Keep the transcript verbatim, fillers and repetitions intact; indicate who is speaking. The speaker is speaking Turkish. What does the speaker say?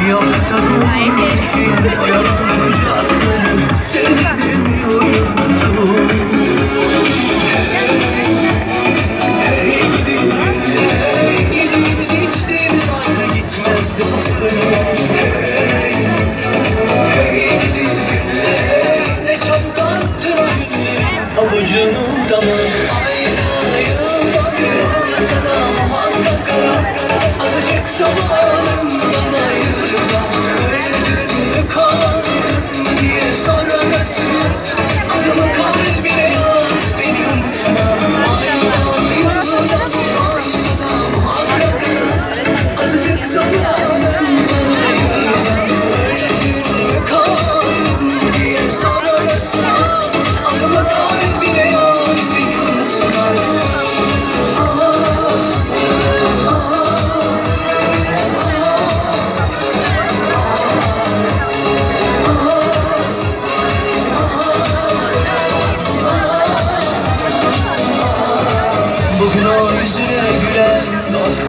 Speaker 1: Yoksa unutayım o yapacakları, sevdim unuttum. Hey gidi hey gidi, biz içtiğimiz ayrı gitmezdi hatırım. Hey hey gidi hey, ne çok attın o günleri avucunun damına. Ayrılayım sana muhakkak kara kara, azıcık zamanımdan ayrılma. Öldüm kaldım diye sorarasın, adımı kalbine yaz, beni unutma. Ayrılayım sana muhakkak kara, azıcık zamanımdan ayrılma. Öldüm kaldım diye sorarasın, adımı kalbine yaz, beni unutma. Bugün o yüzüne gülen dost